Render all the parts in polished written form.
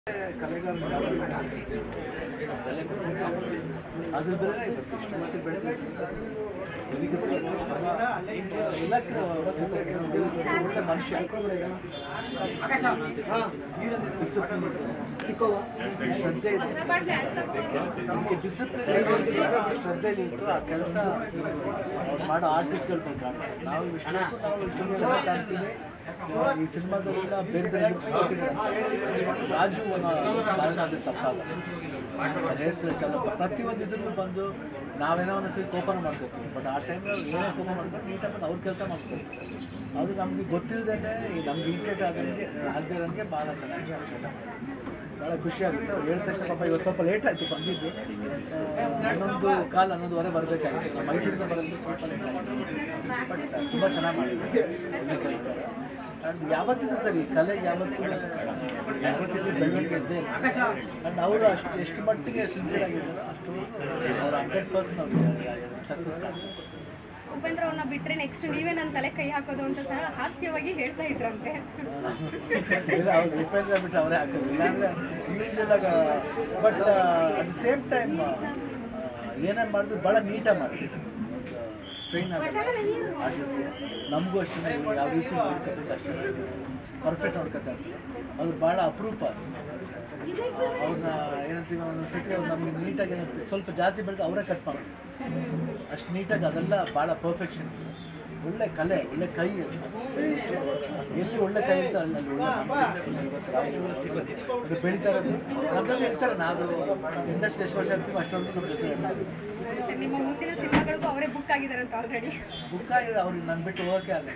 ಕಲೆಗಾರರು ಅದ್ರ ಬೆಲೆ ಇವತ್ತು ಇಷ್ಟು ಮಟ್ಟಿಗೆ ಬೆಳೆದಿದೆ. ಒಳ್ಳೆ ಮನುಷ್ಯ, ಡಿಸಿಪ್ಲಿನ್ ಇದೆ, ಶ್ರದ್ಧೆ ಇದೆ. ನಮಗೆ ಡಿಸಿಪ್ಲಿನ್ ಶ್ರದ್ಧೆ ನಿಂತು ಆ ಕೆಲಸ ಅವ್ರು ಮಾಡೋ ಆರ್ಟಿಸ್ಟ್ಗಳು ಕಾಣ್ತಾರೆ. ನಾವು ಇಷ್ಟೊಂದು ಚೆನ್ನಾಗಿ ಕಾಣ್ತೀವಿ. ಈ ಸಿನಿಮಾದಲ್ಲೆಲ್ಲ ಬೇರೆ ಬೇರೆ ಲುಕ್ಸ್ ಕೊಟ್ಟಿದ್ದಾರೆ. ರಾಜು ಕಾರಣ ಅದು ತಪ್ಪಾಗಲ್ಲ. ಹೇರ್ಸ್ಟೈಲ್ ಚೆನ್ನಾಗಿ ಪ್ರತಿಯೊಂದು ಇದನ್ನು ಬಂದು ನಾವೇನೋ ಒಂದೊಂದ್ಸರಿ ಕೋಪನ ಮಾಡ್ಕೊತೀವಿ. ಬಟ್ ಆ ಟೈಮ್ನಲ್ಲಿ ಏನೋ ಕೋಪ ಮಾಡ್ಕೊಂಡು ನೀಟಾಗಿ ಬಂದು ಅವ್ರ ಕೆಲಸ ಮಾಡ್ಕೊಳ್ತೀವಿ. ಅದು ನಮಗೆ ಗೊತ್ತಿಲ್ಲದೇ ನಮ್ಗೆ ಇರಿಟೇಟ್ ಆಗದಿರೋಂಗೆ ಭಾಳ ಚೆನ್ನಾಗಿ ಅನ್ಸುತ್ತೆ. ಭಾಳ ಖುಷಿಯಾಗುತ್ತೆ. ಅವ್ರು ಹೇಳಿದ ತಕ್ಷಣ ಪಾಪ ಇವತ್ತು ಸ್ವಲ್ಪ ಲೇಟ್ ಆಯಿತು ಬಂದಿದ್ದು. 11:15 ಬರಬೇಕಾಗಿತ್ತು. ನಾವು ಮೈಸೂರಿಂದ ಬರೋದು ಸ್ವಲ್ಪ ಲೇಟ್ ಆಯಿತು. ಬಟ್ ತುಂಬ ಚೆನ್ನಾಗಿ ಮಾಡಿದ್ವಿ ಒಳ್ಳೆ ಕೆಲಸ. ಆ್ಯಂಡ್ ಯಾವತ್ತಿದ್ರು ಸರಿ ಕಲೆ ಯಾವತ್ತಿದ್ರು ಬೆಳವಣಿಗೆ ಇದ್ದೇ ಇರುತ್ತೆ. ಆ್ಯಂಡ್ ಅವರು ಎಷ್ಟು ಮಟ್ಟಿಗೆ ಸಿನ್ಸಿಯರ್ ಆಗಿದ್ದಾರೋ ಅಷ್ಟು ಅವ್ರು 100% ಅವ್ರು ಸಕ್ಸಸ್ ಕಾಣ್ತಾರೆ. ಉಪೇಂದ್ರ ಅವ್ರನ್ನ ಬಿಟ್ಟರೆ ನೆಕ್ಸ್ಟ್ ನೀವೇ ನನ್ನ ತಲೆ ಕೈ ಹಾಕೋದು ಅಂತ ಸಹ ಹಾಸ್ಯವಾಗಿ ಹೇಳ್ತಾ ಇದ್ರಂತೆ. ಇಲ್ಲ, ಅವ್ರು ಉಪೇಂದ್ರ ಬಿಟ್ಟು ಅವರೇ ಹಾಕೋದು. ಇಲ್ಲಾಂದರೆ ಇವಾಗ but at the same time ಏನೇನು ಮಾಡಿದ್ರು ಭಾಳ ನೀಟಾಗಿ ಮಾಡ್ತೀವಿ. ಸ್ಟ್ರೈನ್ ಆಗುತ್ತೆ ಆರ್ಟಿಸ್ಟ್ಗೆ. ನಮಗೂ ಅಷ್ಟೇ ಯಾವ ರೀತಿ ನೋಡ್ಕೊಬೇಕು ಅಷ್ಟೇ ಪರ್ಫೆಕ್ಟ್ ನೋಡ್ಕೊತಾ ಇರ್ತೀವಿ. ಅದು ಭಾಳ ಅಪರೂಪ. ಅವ್ರನ್ನ ಏನಂತೀವಿ ಒಂದೊಂದು ಸತಿ ಅವ್ರು ನಮಗೆ ನೀಟಾಗಿ ಸ್ವಲ್ಪ ಜಾಸ್ತಿ ಬೆಳೆದು ಅವರೇ ಕಟ್ ಮಾಡ್ತಾರೆ. ಅಷ್ಟು ನೀಟಾಗಿ ಅದೆಲ್ಲ ಭಾಳ ಪರ್ಫೆಕ್ಷನ್. ಒಳ್ಳೆ ಕಲೆ, ಒಳ್ಳೆ ಕೈ. ಎಲ್ಲಿ ಒಳ್ಳೆ ಕೈ ಇರ್ತೋ ಅಲ್ಲಿ ಒಳ್ಳೆ ಬೆಳೀತಾ ಇರೋದು ನಮ್ಮ ಜೊತೆ ಇರ್ತಾರೆ. ನಾವು ಇಂಡಸ್ಟ್ರಿ ಎಷ್ಟು ವರ್ಷ ಇರ್ತೀವಿ ಅಷ್ಟೊಂದು ನಮ್ಮ ಜೊತೆ ಇರ್ತಾರೆ. ನಿಮ್ಮ ಮುಂದಿನ ಸಿನಿಮಾಗಳಿಗೂ ಅವರೇ ಬುಕ್ ಆಗಿದ್ದಾರಂತ ಆಲ್ರೆಡಿ. ಬುಕ್ ಆಗಿದೆ. ಅವ್ರಿಗೆ ನಾನು ಬಿಟ್ಟು ಹೋಗೋಕೆ ಆಗಲ್ಲ.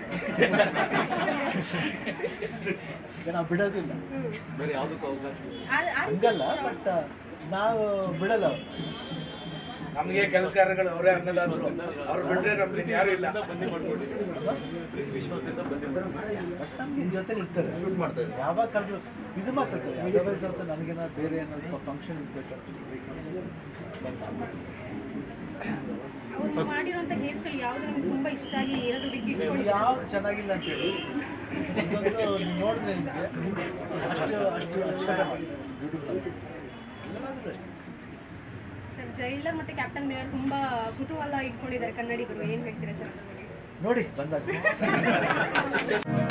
ಈಗ ನಾವು ಬಿಡೋದಿಲ್ಲ, ಬೇರೆ ಯಾವುದಕ್ಕೂ ಅವಕಾಶ ಹಂಗಲ್ಲ. ಬಟ್ ನಾವು ಬಿಡಲ್ಲ. ನಮಗೆ ಕೆಲಸಗಾರಗಳು ಅವರೇ ಅನ್ನೋದಾದ್ರು ಅವ್ರು ಬಿಟ್ಟರೆ ನಮ್ಗೆ ಯಾರು ಇಲ್ಲ. ವಿಶ್ವಾಸದಿಂದ ಬಂದಿರ್ತಾರೆ. ಬಟ್ ನಮ್ಗೆ ಇನ್ ಜೊತೆ ಇರ್ತಾರೆ, ಶೂಟ್ ಮಾಡ್ತಾರೆ. ಯಾವಾಗ ಕರೆದು ಇದು ಮಾತಾಡ್ತಾರೆ. ಅದರ್ವೈಸ್ ಆಲ್ಸೋ ನನಗೇನೋ ಬೇರೆ ಏನಾದ್ರು ಫಂಕ್ಷನ್ ಇರಬೇಕು. ಅವ್ರು ಮಾಡಿರುವಂಥ ಹೇರ್ ಸ್ಟೈಲ್ ಯಾವುದು ನಿಮ್ಗೆ ತುಂಬ ಇಷ್ಟ ಆಗಿ ಏನಾದರೂ ಬಿಗ್ ಇಟ್ಕೊಂಡು ಯಾವುದು ಚೆನ್ನಾಗಿಲ್ಲ ಅಂತೇಳಿ ಇದೊಂದು ನೋಡಿದ್ರೆ ನಿಮಗೆ ಅಷ್ಟು ಅಚ್ಚುಕಟ್ಟಾಗಿ ಮಾಡ್ತಾರೆ. ಬ್ಯೂಟಿಫುಲ್ ಎಲ್ಲಾದರೂ ಅಷ್ಟೇ. ಸರ್, ಜೈಲರ್ ಮತ್ತು ಕ್ಯಾಪ್ಟನ್ ಮಿರರ್ ತುಂಬ ಕುತೂಹಲ ಇಟ್ಕೊಂಡಿದ್ದಾರೆ ಕನ್ನಡಿಗರು. ಏನು ಹೇಳ್ತೀರಾ ಸರ್? ನೋಡಿ ಬಂದಾಗ